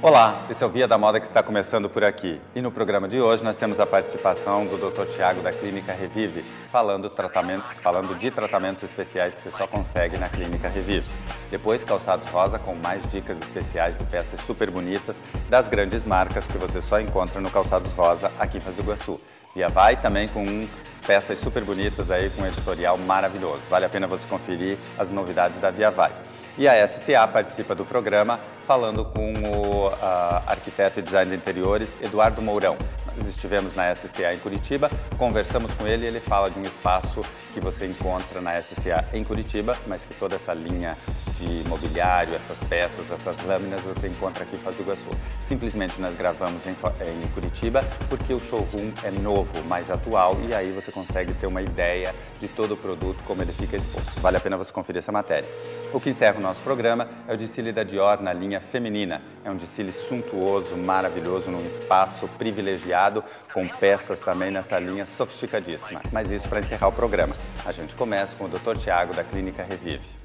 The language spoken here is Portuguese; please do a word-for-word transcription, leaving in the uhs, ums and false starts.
Olá, esse é o Via da Moda que está começando por aqui. E no programa de hoje nós temos a participação do doutor Tiago da Clínica Revive, falando, tratamentos, falando de tratamentos especiais que você só consegue na Clínica Revive. Depois, calçados rosa com mais dicas especiais de peças super bonitas das grandes marcas que você só encontra no Calçados Rosa aqui em Foz do Iguaçu. Via Vai também com peças super bonitas aí com um editorial maravilhoso. Vale a pena você conferir as novidades da Via Vai. E a S C A participa do programa falando com o uh, arquiteto e designer de interiores Eduardo Mourão. Nós estivemos na S C A em Curitiba, conversamos com ele e ele fala de um espaço que você encontra na S C A em Curitiba, mas que toda essa linha de mobiliário, essas peças, essas lâminas você encontra aqui em Foz do Iguaçu. Simplesmente nós gravamos em, em Curitiba porque o showroom é novo, mais atual, e aí você consegue ter uma ideia de todo o produto, como ele fica exposto. Vale a pena você conferir essa matéria. O que encerra o nosso programa é o desfile da Dior na linha feminina. É um desfile suntuoso, maravilhoso, num espaço privilegiado, com peças também nessa linha sofisticadíssima. Mas isso para encerrar o programa. A gente começa com o doutor Tiago da Clínica Revive.